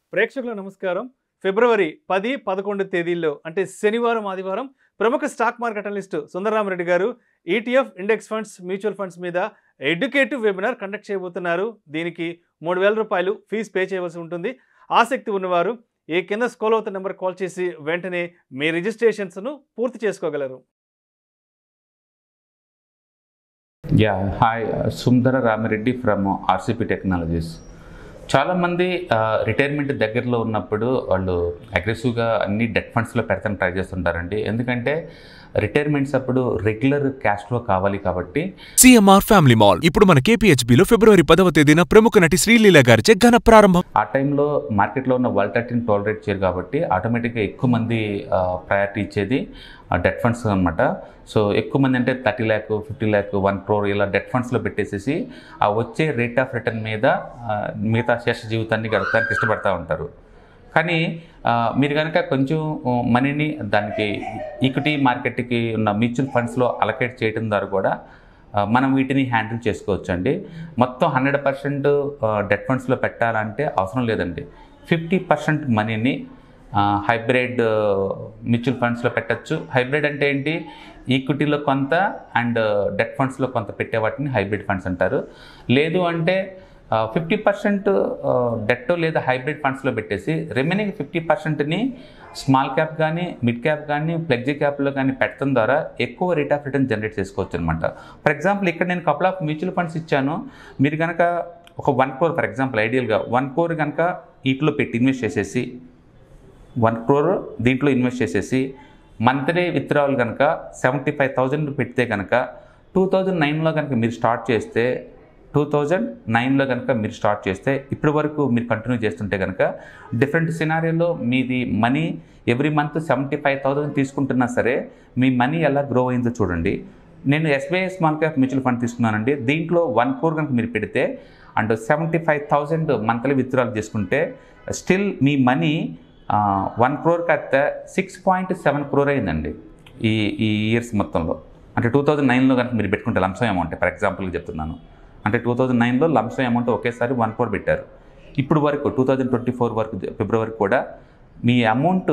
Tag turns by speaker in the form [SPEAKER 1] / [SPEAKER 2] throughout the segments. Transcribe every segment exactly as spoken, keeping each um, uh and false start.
[SPEAKER 1] ప్రేక్షకుల నమస్కారం. ఫిబ్రవరి పది, పదకొండు తేదీల్లో అంటే శనివారం, ఆదివారం ప్రముఖ stock market analyst Sundararamareddy garu ETF, index funds, mutual funds మీద ఎడ్యుకేటివ్ వెబినార్ కండక్ట్ చేయబోతున్నారు. దీనికి మూడు వేల రూపాయలు ఫీజు పే చేయవలసి ఉంటుంది. ఆసక్తి ఉన్నవారు ఈ కింద స్క్రోల్ అవుతున్న నెంబర్ కాల్ చేసి వెంటనే మీ రిజిస్ట్రేషన్స్ను పూర్తి చేసుకోగలరు.
[SPEAKER 2] Yeah, hi, uh, Sundara Ramireddy from uh, R C P Technologies. చాలామంది రిటైర్మెంట్ దగ్గరలో ఉన్నప్పుడు వాళ్ళు అగ్రెసివ్గా అన్ని డెట్ ఫండ్స్లో పెడతాను ట్రై చేస్తుంటారండి. ఎందుకంటే రిటైర్మెంట్స్ అప్పుడు రెగ్యులర్ క్యాష్ ఫ్లో కావాలి కాబట్టి.
[SPEAKER 3] సిఎంఆర్ ఫ్యామిలీ మాల్ ఇప్పుడు మన కేపీహెచ్బిలో ఫిబ్రవరి పదవ తేదీన ప్రముఖ నటి శ్రీలీల గారిచే ఘన ప్రారంభం.
[SPEAKER 2] ఆ టైంలో మార్కెట్లో ఉన్న వాలటాలిటీని టాలరేట్ చేయరు కాబట్టి ఆటోమేటిక్గా ఎక్కువ మంది ప్రయారిటీ ఇచ్చేది డెట్ ఫండ్స్ అనమాట. సో ఎక్కువ మంది అంటే thirty lakh fifty lakh one crore ఇలా డెట్ ఫండ్స్లో పెట్టేసేసి ఆ వచ్చే రేట్ ఆఫ్ రిటర్న్ మీద మిగతా శేష జీవితాన్ని గడపడానికి ఇష్టపడతా ఉంటారు. కానీ మీరు కనుక కొంచెం మనీని దానికి ఈక్విటీ మార్కెట్కి ఉన్న మ్యూచువల్ ఫండ్స్లో అలకేట్ చేయడం ద్వారా కూడా మనం వీటిని హ్యాండిల్ చేసుకోవచ్చు అండి. మొత్తం హండ్రెడ్ పర్సెంట్ డెట్ ఫండ్స్లో పెట్టాలంటే అవసరం లేదండి. ఫిఫ్టీ పర్సెంట్ మనీని హైబ్రిడ్ మ్యూచువల్ ఫండ్స్లో పెట్టచ్చు. హైబ్రిడ్ అంటే ఏంటి? ఈక్విటీలో కొంత అండ్ డెట్ ఫండ్స్లో కొంత పెట్టే వాటిని హైబ్రిడ్ ఫండ్స్ అంటారు. లేదు అంటే ఫిఫ్టీ పర్సెంట్ డెట్ లేదా హైబ్రిడ్ ఫండ్స్లో పెట్టేసి రిమైనింగ్ ఫిఫ్టీ పర్సెంట్ని స్మాల్ క్యాప్ కానీ మిడ్ క్యాప్ కానీ ఫ్లెక్సీ క్యాప్లో కానీ పెట్టడం ద్వారా ఎక్కువ రేట్ ఆఫ్ రిటర్న్ జనరేట్ చేసుకోవచ్చు అనమాట. ఫర్ ఎగ్జాంపుల్ ఇక్కడ నేను కపుల్ ఆఫ్ మ్యూచువల్ ఫండ్స్ ఇచ్చాను. మీరు కనుక ఒక వన్ క్రోర్ ఫర్ ఎగ్జాంపుల్ ఐడియల్గా వన్ క్రోర్ కనుక వీటిలో పెట్టి ఇన్వెస్ట్ చేసేసి వన్ క్రోర్ దీంట్లో ఇన్వెస్ట్ చేసేసి మంత్లీ విత్డ్రావల్ కనుక సెవెంటీ ఫైవ్ థౌజండ్ పెడితే కనుక టూ థౌజండ్ నైన్లో కనుక మీరు స్టార్ట్ చేస్తే టూ థౌజండ్ నైన్లో కనుక మీరు స్టార్ట్ చేస్తే ఇప్పటి వరకు మీరు కంటిన్యూ చేస్తుంటే కనుక డిఫరెంట్ సినారియోలో మీది money every month seventy five thousand తీసుకుంటున్నా సరే మీ మనీ ఎలా గ్రో అయిందో చూడండి. నేను SBI small cap mutual fund తీసుకున్నానండి. దీంట్లో వన్ క్రోర్ కనుక మీరు పెడితే and seventy five thousand monthly withdrawal చేసుకుంటే స్టిల్ మీ మనీ వన్ క్రోర్ కడితే సిక్స్ పాయింట్ సెవెన్ క్రోర్ అయిందండి ఈ ఈ ఇయర్స్ మొత్తంలో. అంటే టూ థౌజండ్ నైన్లో కనుక మీరు పెట్టుకుంటే లంసమ్ అమౌంట్ ఫర్ ఎగ్జాంపుల్గా చెప్తున్నాను. అంటే టూ థౌజండ్ నైన్లో లంసమ్ అమౌంట్ ఒకేసారి వన్ క్రోర్ పెట్టారు. ఇప్పుడు వరకు టూ థౌజండ్ ట్వంటీ ఫోర్ వరకు ఫిబ్రవరి కూడా మీ amount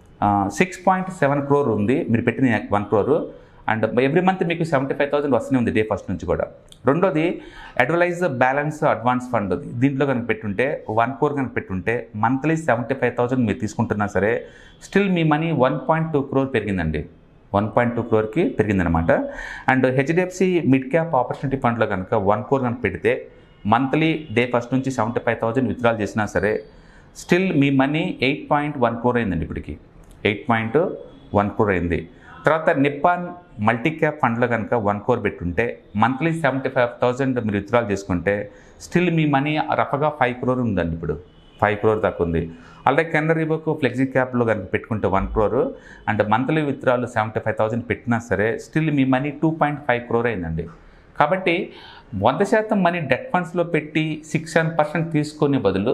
[SPEAKER 2] six point seven crore ఉంది మీరు పెట్టిన one crore. And every month మీకు సెవెంటీ ఫైవ్ థౌసండ్ వస్తూనే ఉంది డే ఫస్ట్ నుంచి కూడా. రెండోది అడ్వలైజ్ బ్యాలెన్స్ అడ్వాన్స్ ఫండ్ దీంట్లో కనుక పెట్టుంటే వన్ క్రోర్ కనుక పెట్టుంటే మంత్లీ సెవెంటీ ఫైవ్ థౌసండ్ మీరు తీసుకుంటున్నా సరే స్టిల్ మీ money one point two crore పెరిగిందండి. వన్ పాయింట్ టూ క్రోర్కి పెరిగిందనమాట. And HDFC mid cap opportunity ఫండ్లో కనుక వన్ క్రోర్ కనుక పెడితే మంత్లీ డే ఫస్ట్ నుంచి సెవెంటీ ఫైవ్ థౌసండ్ విత్డ్రాల్ చేసినా సరే స్టిల్ మీ money eight point one crore అయిందండి. ఇప్పటికి ఎయిట్ పాయింట్ వన్ క్రోర్ అయింది. తర్వాత నిప్పాన్ మల్టీ క్యాప్ ఫండ్లో కనుక వన్ క్రోర్ పెట్టుంటే మంత్లీ సెవెంటీ ఫైవ్ థౌసండ్ మీరు విత్డ్రాల్ చేసుకుంటే స్టిల్ మీ మనీ రఫ్గా ఫైవ్ క్రోర్ ఉందండి. ఇప్పుడు ఫైవ్ క్రోర్ దాకా ఉంది. అలాగే కెనరీ బుక్ ఫ్లెక్సీ క్యాప్లో కనుక పెట్టుకుంటే one crore and monthly withdrawal seventy five thousand పెట్టినా సరే స్టిల్ మీ money two point five crore అయిందండి. కాబట్టి వంద శాతం మనీ డెట్ ఫండ్స్లో పెట్టి సిక్స్ సెవెన్ పర్సెంట్ తీసుకునే బదులు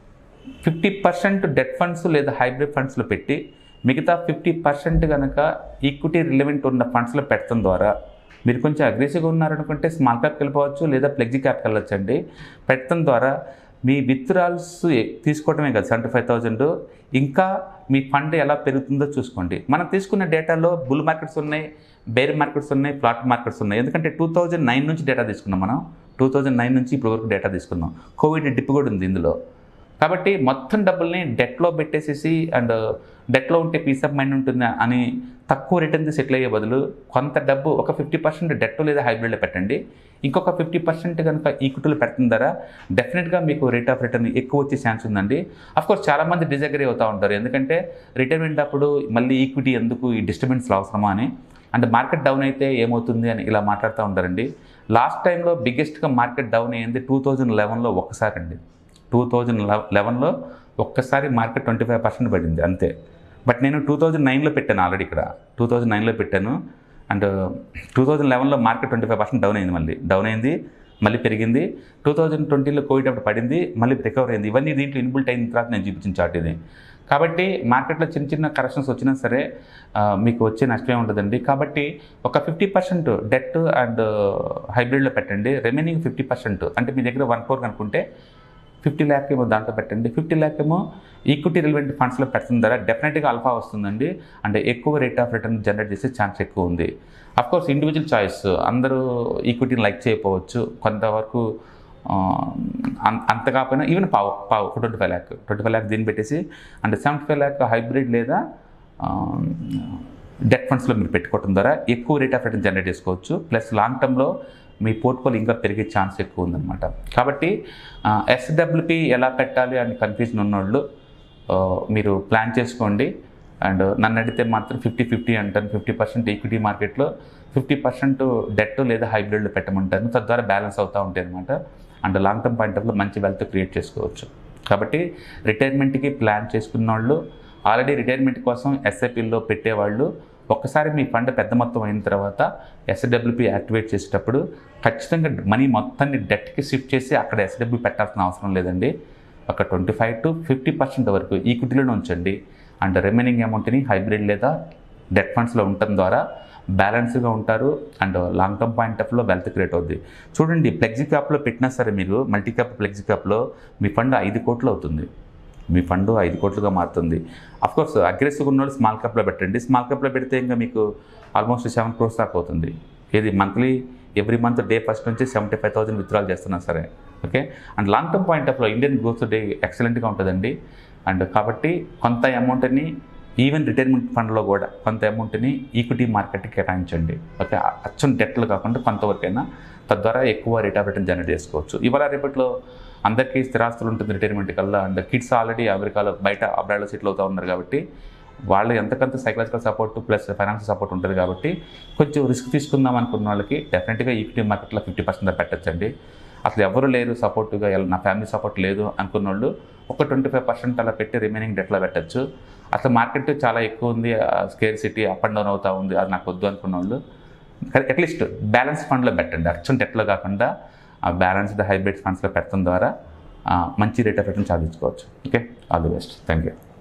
[SPEAKER 2] ఫిఫ్టీ పర్సెంట్ డెట్ ఫండ్స్ లేదా హైబ్రిడ్ ఫండ్స్లో పెట్టి మిగతా ఫిఫ్టీ పర్సెంట్ కనుక ఈక్విటీ రిలవెంట్ ఉన్న ఫండ్స్లో పెట్టడం ద్వారా మీరు కొంచెం అగ్రెసివ్గా ఉన్నారనుకుంటే స్మాల్ క్యాప్కి వెళ్ళిపోవచ్చు లేదా ఫ్లెక్సీ క్యాప్కి వెళ్ళొచ్చండి. పెట్టడం ద్వారా మీ విత్డ్రాల్స్ తీసుకోవడమే కదా సెవెంటీ ఫైవ్ థౌజండ్ ఇంకా మీ ఫండ్ ఎలా పెరుగుతుందో చూసుకోండి. మనం తీసుకున్న డేటాలో బుల్ మార్కెట్స్ ఉన్నాయి, బేర్ మార్కెట్స్ ఉన్నాయి, ఫ్లాట్ మార్కెట్స్ ఉన్నాయి. ఎందుకంటే టూ థౌజండ్ నైన్ నుంచి డేటా తీసుకున్నాం మనం. టూ థౌజండ్ నైన్ నుంచి ఇప్పుడు వరకు డేటా తీసుకున్నాం. కోవిడ్ డిప్ కూడా ఉంది ఇందులో. కాబట్టి మొత్తం డబ్బుల్ని డెట్లో పెట్టేసేసి అండ్ డెట్లో ఉంటే పీస్ ఆఫ్ మైండ్ ఉంటుంది అని తక్కువ రిటర్న్ సెటిల్ అయ్యే బదులు కొంత డబ్బు ఒక ఫిఫ్టీ పర్సెంట్ డెట్ లేదా హైబ్రిడ్లో పెట్టండి. ఇంకొక ఫిఫ్టీ పర్సెంట్ కనుక ఈక్విటీలో పెట్టడం ద్వారా డెఫినెట్గా మీకు రేట్ ఆఫ్ రిటర్న్ ఎక్కువ వచ్చే ఛాన్స్ ఉందండి. అఫ్కోర్స్ చాలామంది డిజగ్రీ అవుతూ ఉంటారు. ఎందుకంటే రిటైర్మెంట్ అప్పుడు మళ్ళీ ఈక్విటీ ఎందుకు, ఈ డిస్టర్బెన్స్లు అవసరమా అని, అంటే మార్కెట్ డౌన్ అయితే ఏమవుతుంది అని ఇలా మాట్లాడుతూ ఉంటారండి. లాస్ట్ టైంలో బిగ్గెస్ట్గా మార్కెట్ డౌన్ అయ్యింది టూ థౌజండ్ లెవెన్లో ఒక్కసారి అండి. టూ థౌజండ్ లెవెన్లో ఒక్కసారి మార్కెట్ ట్వంటీ ఫైవ్ పర్సెంట్ పడింది అంతే. బట్ నేను టూ థౌజండ్ నైన్లో పెట్టాను ఆల్రెడీ. ఇక్కడ టూ థౌజండ్ నైన్లో పెట్టాను అండ్ టూ థౌజండ్ లెవెన్లో market twenty five percent down అయింది. మళ్ళీ డౌన్ అయింది, మళ్ళీ పెరిగింది. టూ థౌజండ్ ట్వంటీలో కోవిడ్ అప్పుడు పడింది, మళ్ళీ రికవర్ అయింది. ఇవన్నీ దీంట్లో ఇన్బుల్ట్ అయిన తర్వాత నేను చూపించిన చార్ట్ ఇది. కాబట్టి మార్కెట్లో చిన్న చిన్న కరెక్షన్స్ వచ్చినా సరే మీకు వచ్చే నష్టమే ఉండదండి. కాబట్టి ఒక ఫిఫ్టీ పర్సెంట్ డెట్ అండ్ హైబ్రిడ్లో పెట్టండి. రిమైనింగ్ ఫిఫ్టీ పర్సెంట్ అంటే మీ దగ్గర వన్ క్రోర్ అనుకుంటే ఫిఫ్టీ ల్యాక్ ఏమో దాంట్లో పెట్టండి, ఫిఫ్టీ ల్యాక్ ఏమో ఈక్విటీ రిలవెంట్ ఫండ్స్లో పెట్టడం ద్వారా డెఫినెట్గా ఆల్ఫా వస్తుందండి. అంటే ఎక్కువ రేట్ ఆఫ్ రిటర్న్ జనరేట్ చేసే ఛాన్స్ ఎక్కువ ఉంది. అఫ్కోర్స్ ఇండివిజువల్ చాయిస్, అందరూ ఈక్విటీని లైక్ చేయకపోవచ్చు, కొంతవరకు అంత కాకపోయినా ఈవెన్ పావు పావు twenty five lakh twenty five lakh దీన్ని పెట్టేసి అంటే సెవెంటీ ఫైవ్ ల్యాక్ హైబ్రిడ్ లేదా డెట్ ఫండ్స్లో మీరు పెట్టుకోవడం ద్వారా ఎక్కువ రేట్ ఆఫ్ రిటర్న్ జనరేట్ చేసుకోవచ్చు. ప్లస్ లాంగ్ టర్మ్లో మీ పోర్ట్ఫోలియో ఇంకా పెరిగే ఛాన్స్ ఎక్కువ ఉందన్నమాట. కాబట్టి ఎస్డబ్ల్యూపీ ఎలా పెట్టాలి అని కన్ఫ్యూజన్ ఉన్నోళ్ళు మీరు ప్లాన్ చేసుకోండి. అండ్ నన్ను అడిగితే మాత్రం ఫిఫ్టీ ఫిఫ్టీ అంటాను. ఫిఫ్టీ పర్సెంట్ ఈక్విటీ మార్కెట్లో, ఫిఫ్టీ పర్సెంట్ డెట్ లేదా హైబ్రిడ్లో పెట్టమంటాను. తద్వారా బ్యాలెన్స్ అవుతూ ఉంటాయి అనమాట. అండ్ లాంగ్ టర్మ్ పాయింట్ ఆఫ్లో మంచి వెల్త్ క్రియేట్ చేసుకోవచ్చు. కాబట్టి రిటైర్మెంట్కి ప్లాన్ చేసుకున్న వాళ్ళు, ఆల్రెడీ రిటైర్మెంట్ కోసం ఎస్ఐపిలో పెట్టేవాళ్ళు, ఒక్కసారి మీ ఫండ్ పెద్ద మొత్తం అయిన తర్వాత ఎస్డబ్ల్యూపీ యాక్టివేట్ చేసేటప్పుడు ఖచ్చితంగా మనీ మొత్తాన్ని డెట్కి షిఫ్ట్ చేసి అక్కడ ఎస్డబ్ల్యూ పెట్టాల్సిన అవసరం లేదండి. ఒక twenty five to fifty percent వరకు ఈక్విటీలోనే ఉంచండి. అండ్ రిమైనింగ్ అమౌంట్ని హైబ్రిడ్ లేదా డెట్ ఫండ్స్లో ఉండటం ద్వారా బ్యాలెన్స్గా ఉంటారు. అండ్ లాంగ్ టర్మ్ పాయింట్ ఆఫ్లో వెల్త్ క్రియేట్ అవుద్ది. చూడండి, ఫ్లెక్సీ క్యాప్లో పెట్టినా సరే మీరు మల్టీ క్యాప్ ఫ్లెక్సీ క్యాప్లో మీ ఫండ్ ఐదు కోట్లు అవుతుంది. మీ ఫండ్ ఐదు కోట్లుగా మారుతుంది. అఫ్కోర్స్ అగ్రెసివ్గా ఉన్న వాళ్ళు స్మాల్ క్యాప్లో పెట్టండి. స్మాల్ క్యాప్లో పెడితే ఇంకా మీకు ఆల్మోస్ట్ సెవెన్ క్రోర్స్ దాకా అవుతుంది. ఇది monthly every month day first నుంచి సెవెంటీ ఫైవ్ థౌసండ్ విత్డ్రాల్ చేస్తున్నా సరే. Okay. And long term point ఆఫ్లో ఇండియన్ గ్రోత్ డే ఎక్సలెంట్గా ఉంటుందండి. అండ్ కాబట్టి కొంత అమౌంట్ని ఈవెన్ రిటైర్మెంట్ ఫండ్లో కూడా కొంత అమౌంట్ని ఈక్విటీ మార్కెట్కి కేటాయించండి. ఓకే. అచ్చం డెట్లు కాకుండా కొంతవరకైనా, తద్వారా ఎక్కువ రేట్ ఆఫ్ రిటర్న్ జనరేట్ చేసుకోవచ్చు. ఇవాళ రేపట్లో అందరికీ స్థిరాస్తులు ఉంటుంది రిటైర్మెంట్ కల్లా. అండ్ కిడ్స్ ఆల్రెడీ అమెరికాలో బయట అబ్రాడ్లో సెటిల్ అవుతూ ఉన్నారు కాబట్టి వాళ్ళు ఎంతకంత psychological support plus financial support ఉంటుంది. కాబట్టి కొంచెం రిస్క్ తీసుకుందాం అనుకున్న వాళ్ళకి డెఫినెట్గా ఈక్విటీ మార్కెట్లో ఫిఫ్టీ పర్సెంట్ పెట్టచ్చండి. అసలు ఎవరు లేరు సపోర్టుగా, నా ఫ్యామిలీ సపోర్ట్ లేదు అనుకున్న వాళ్ళు ఒక ట్వంటీ ఫైవ్ పర్సెంట్ అలా పెట్టి రిమైనింగ్ డెట్లో పెట్టచ్చు. అసలు మార్కెట్ చాలా ఎక్కువ ఉంది, scarcity up and down అవుతూ ఉంది, అది నాకు వద్దు అనుకున్న వాళ్ళు అట్లీస్ట్ బ్యాలెన్స్ ఫండ్లో పెట్టండి. అర్చం డెట్లో కాకుండా ఆ బ్యాలెన్స్డ్ హైబ్రిడ్ ఫండ్స్లో పెట్టడం ద్వారా మంచి రేట్ ఆఫ్ రిటర్న్ సాధించుకోవచ్చు. Okay. All the best. Thank you.